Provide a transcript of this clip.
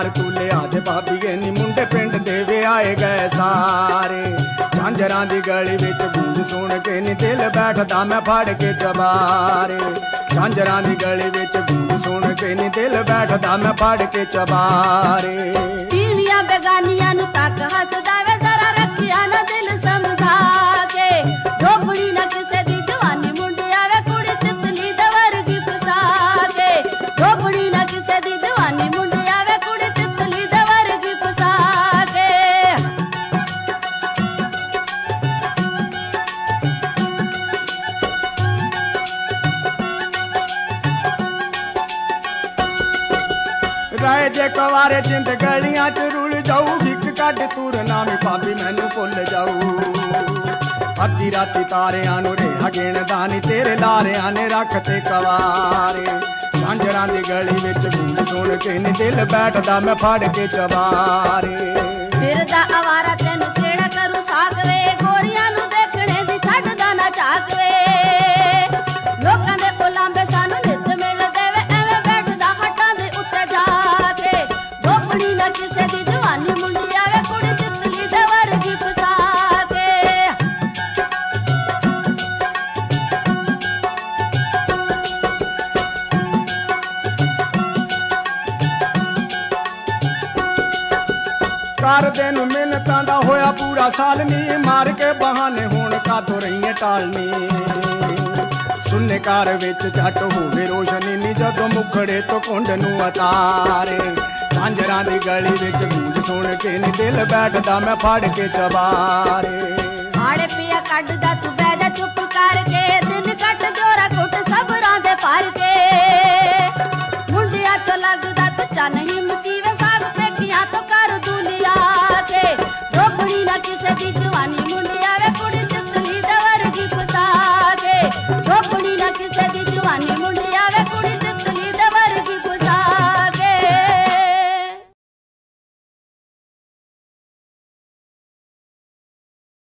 Car तू लिया दे भाभीए नी मुंडे पिंड दे वे आए गए सारे। झांझरां दी गली विच गूंज सुन के नी दिल बैठदा मैं फड़ के चबारे। झांझरां दी गली विच गूंज सुन के नी दिल बैठदा मैं फड़ के चबारे। बीवियां बेगानियां नू तक हसदा वे जरा रखिया ना दिल समझा के। ढोबड़ी ना किसे दी जवानी मुंडिया वे कुड़ी तितली दे वर्गी फसा के। ढोबड़ी ना किसे दी जवानी मुंडिया वे कुड़ी तितली दे वर्गी फसा के। राय जे कवारे जिंद गलियां च रुल जाऊ। हिक कड तुर नामी भाभी मैनू भुल जाऊ। अद्धी राती तारियां नू रेहा गिणदा नी तेरे लारियां ने रख ते कवारे। झांझरां दी गली विच गूंज सुन के नी दिल बैठदा मैं फड़ के चबारे। फिरदा आवारा तैनू केड़ा करूं साकवे। गोरियां नू देखणे दी छड्डदा ना झाकवे। लोकां दे बुलांबे सानू नित मिलदे वे एवें बैठदा हटां दे उत्ते जाके। ढोबड़ी ना किसे दी जवानी मुंडिया वे कुड़ी तितली दे वर्गी फसा के। कर दिन मिन्नतां दा होया पूरा साल नी। मार के बहाने हुण कातों रहीए टालनी। सुन्ने घर विच झट होवे रोशनी नी जदों मुखड़े तो कुंड नू अतारे। झांझरां दी गली विच गूंज सुन के नी दिल बैठदा मैं फड़ के चबारे। हाड़े पिया कड्डदा तू बैठ जा चुप करके। दिन कट जोरा कुट सबरां दे भर के। मुंडिया तो लगदा तू चा नहीं